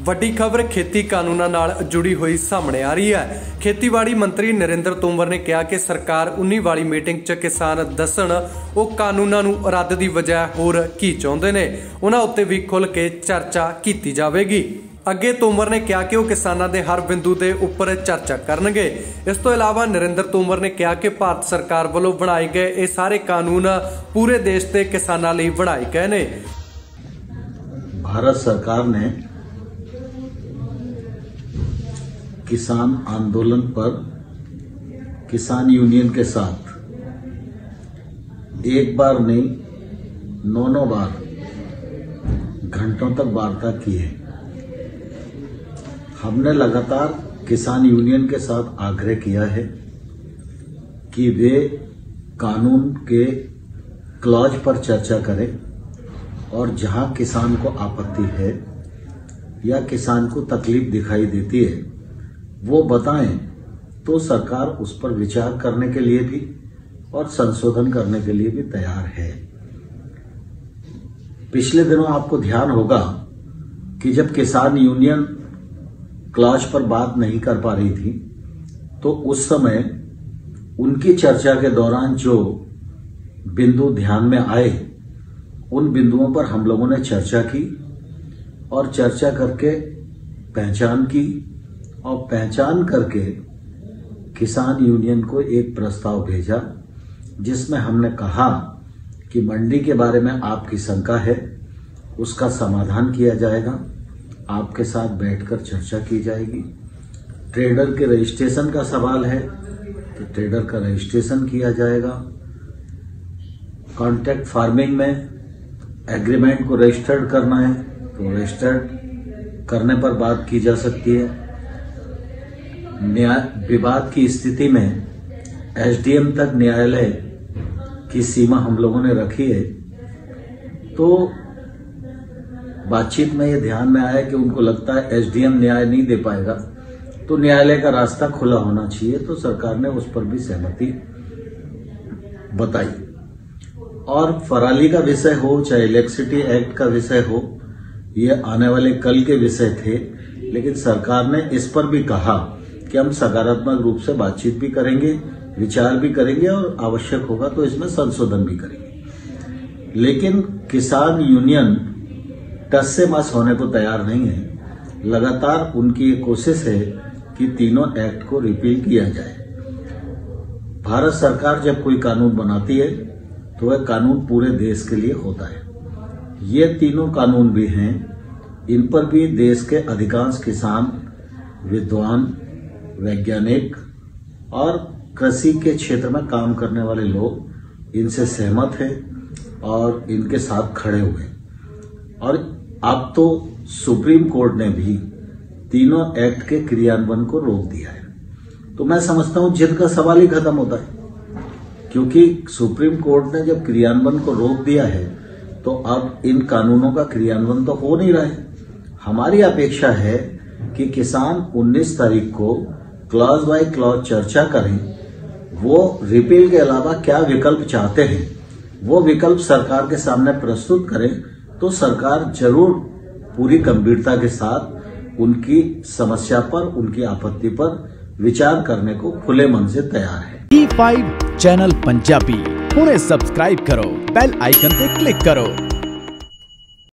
ਵੱਡੀ ਖਬਰ ਖੇਤੀ ਕਾਨੂੰਨਾਂ ਨਾਲ ਜੁੜੀ ਹੋਈ ਸਾਹਮਣੇ ਆ ਰਹੀ ਹੈ। ਖੇਤੀਬਾੜੀ ਮੰਤਰੀ ਨਰਿੰਦਰ ਤੋਮਰ ਨੇ ਕਿਹਾ ਕਿ ਸਰਕਾਰ 19 ਵਾਲੀ ਮੀਟਿੰਗ 'ਚ ਕਿਸਾਨ ਦੱਸਣ ਉਹ ਕਾਨੂੰਨਾਂ ਨੂੰ ਰੱਦ ਦੀ ਵਜ੍ਹਾ ਹੋਰ ਕੀ ਚਾਹੁੰਦੇ ਨੇ, ਉਹਨਾਂ ਉੱਤੇ ਵੀ ਖੁੱਲ੍ਹ ਕੇ ਚਰਚਾ ਕੀਤੀ ਜਾਵੇਗੀ। ਅੱਗੇ ਤੋਮਰ ਨੇ ਕਿਹਾ ਕਿ ਉਹ ਕਿਸਾਨਾਂ ਦੇ ਹਰ ਬਿੰਦੂ ਦੇ ਉੱਪਰ ਚਰਚਾ ਕਰਨਗੇ। ਇਸ ਤੋਂ ਇਲਾਵਾ ਨਰਿੰਦਰ ਤੋਮਰ ਨੇ ਕਿਹਾ ਕਿ ਭਾਰਤ ਸਰਕਾਰ ਵੱਲੋਂ ਬਣਾਏ ਗਏ ਇਹ ਸਾਰੇ ਕਾਨੂੰਨ ਪੂਰੇ देश ਦੇ किसानों ਲਈ ਬਣਾਏ गए ਨੇ। भारत सरकार ने किसान आंदोलन पर किसान यूनियन के साथ एक बार नहीं 9 बार घंटों तक वार्ता की है। हमने लगातार किसान यूनियन के साथ आग्रह किया है कि वे कानून के क्लॉज पर चर्चा करें और जहां किसान को आपत्ति है या किसान को तकलीफ दिखाई देती है वो बताएं, तो सरकार उस पर विचार करने के लिए भी और संशोधन करने के लिए भी तैयार है। पिछले दिनों आपको ध्यान होगा कि जब किसान यूनियन क्लॉज पर बात नहीं कर पा रही थी तो उस समय उनकी चर्चा के दौरान जो बिंदु ध्यान में आए उन बिंदुओं पर हम लोगों ने चर्चा की और चर्चा करके पहचान की और पहचान करके किसान यूनियन को एक प्रस्ताव भेजा जिसमें हमने कहा कि मंडी के बारे में आपकी शंका है, उसका समाधान किया जाएगा, आपके साथ बैठकर चर्चा की जाएगी। ट्रेडर के रजिस्ट्रेशन का सवाल है तो ट्रेडर का रजिस्ट्रेशन किया जाएगा। कॉन्ट्रैक्ट फार्मिंग में एग्रीमेंट को रजिस्टर्ड करना है तो रजिस्टर्ड करने पर बात की जा सकती है। न्याय विवाद की स्थिति में एसडीएम तक न्यायालय की सीमा हम लोगों ने रखी है। तो बातचीत में ये ध्यान में आया कि उनको लगता है एसडीएम न्याय नहीं दे पाएगा तो न्यायालय का रास्ता खुला होना चाहिए, तो सरकार ने उस पर भी सहमति बताई। और फराली का विषय हो चाहे इलेक्ट्रिसिटी एक्ट का विषय हो, ये आने वाले कल के विषय थे, लेकिन सरकार ने इस पर भी कहा कि हम सकारात्मक रूप से बातचीत भी करेंगे, विचार भी करेंगे और आवश्यक होगा तो इसमें संशोधन भी करेंगे। लेकिन किसान यूनियन टस से मस होने को तैयार नहीं है। लगातार उनकी ये कोशिश है कि तीनों एक्ट को रिपील किया जाए। भारत सरकार जब कोई कानून बनाती है तो वह कानून पूरे देश के लिए होता है। ये तीनों कानून भी हैं, इन पर भी देश के अधिकांश किसान, विद्वान, वैज्ञानिक और कृषि के क्षेत्र में काम करने वाले लोग इनसे सहमत हैं और इनके साथ खड़े हुए। और अब तो सुप्रीम कोर्ट ने भी तीनों एक्ट के क्रियान्वयन को रोक दिया है। तो मैं समझता हूं जिद का सवाल ही खत्म होता है, क्योंकि सुप्रीम कोर्ट ने जब क्रियान्वयन को रोक दिया है तो अब इन कानूनों का क्रियान्वयन तो हो नहीं रहा है। हमारी अपेक्षा है कि किसान 19 तारीख को क्लॉज बाय क्लॉज चर्चा करें, वो रिपील के अलावा क्या विकल्प चाहते हैं वो विकल्प सरकार के सामने प्रस्तुत करें, तो सरकार जरूर पूरी गंभीरता के साथ उनकी समस्या पर, उनकी आपत्ति पर विचार करने को खुले मन से तैयार है। E5 चैनल पंजाबी हुणे सब्सक्राइब करो, बेल आइकन पे क्लिक करो।